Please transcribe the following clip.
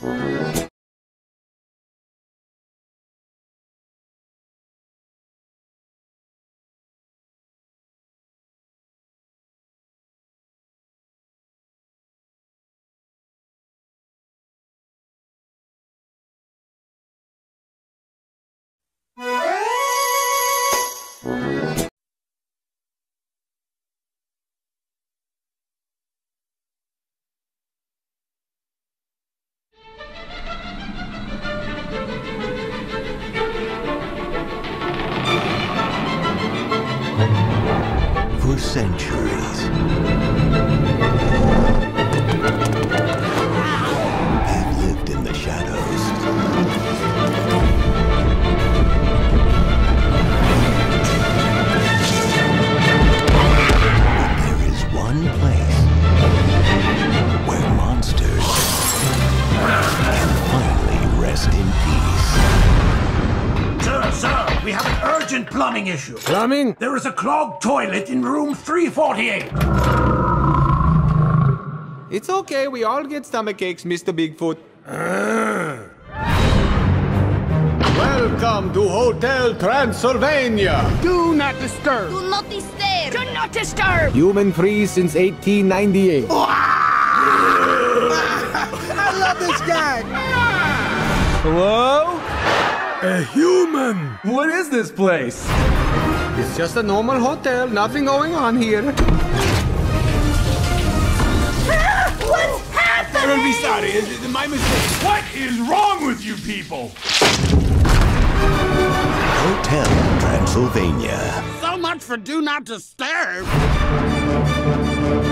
For centuries, they've lived in the shadows. But there is one place where monsters can finally rest in peace. Sir, we have an urgent plumbing issue. Plumbing? There is a clogged toilet in room 348. It's okay, we all get stomach aches, Mr. Bigfoot. Welcome to Hotel Transylvania. Do not disturb. Do not disturb. Do not disturb. Human free since 1898. I love this guy. Hello? A human. What is this place? It's just a normal hotel, nothing going on here. What's happening? I'm sorry, it's my mistake. What is wrong with you people? Hotel Transylvania. So much for do not disturb.